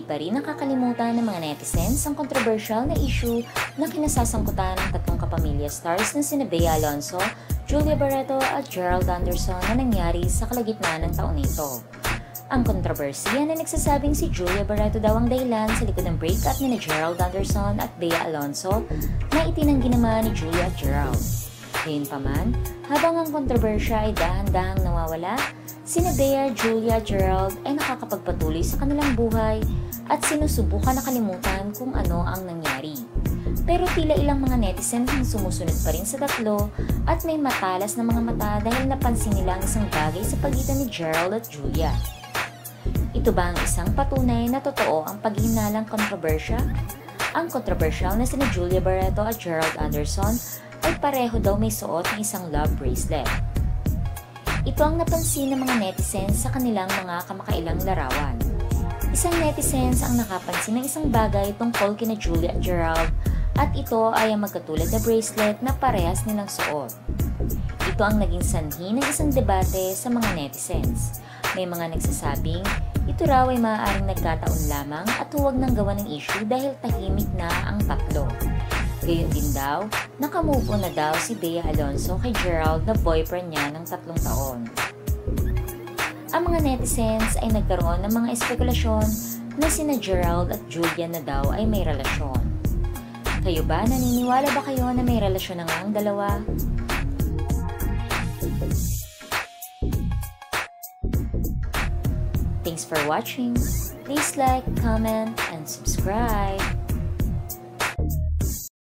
pa rin nakakalimutan ng mga netizens ang controversial na issue na kinasasangkutan ng tatlong kapamilya stars na sina Bea Alonzo, Julia Barreto at Gerald Anderson na nangyari sa kalagitnaan ng taon nito. Ang kontrobersiya na nagsasabing si Julia Barreto daw ang dahilan sa likod ng breakup ni Gerald Anderson at Bea Alonzo na itinanggi naman ni Julia at Gerald. Gayunpaman, habang ang kontrobersya ay dahan-dahang nawawala, sina Bea, Julia, Gerald ay nakakapagpatuloy sa kanilang buhay at sinusubukan na kalimutan kung ano ang nangyari. Pero tila ilang mga netizens ang sumusunod pa rin sa tatlo at may matalas na mga mata dahil napansin nila ang isang bagay sa pagitan ni Gerald at Julia. Ito ba ang isang patunay na totoo ang paghihinalang kontrobersya? Ang kontrobersyal na sina Julia Barreto at Gerald Anderson ay pareho daw may suot ng isang love bracelet. Ito ang napansin ng mga netizens sa kanilang mga kamakailang larawan. Isang netizens ang nakapansin ng isang bagay tungkol kina Julia at Gerald at ito ay ang magkatulad na bracelet na parehas nilang suot. Ito ang naging sanhi ng isang debate sa mga netizens. May mga nagsasabing ito raw ay maaaring nagkataon lamang at huwag nang gawa ng issue dahil tahimik na ang tatlo. Gayon din daw, nakamove on na daw si Bea Alonzo kay Gerald na boyfriend niya ng 3 taon. Ang mga netizens ay nagkaroon ng mga espekulasyon na sina Gerald at Julia na daw ay may relasyon. Kayo ba, naniniwala ba kayo na may relasyon na nga ang dalawa? Thanks for watching. Please like, comment, and subscribe.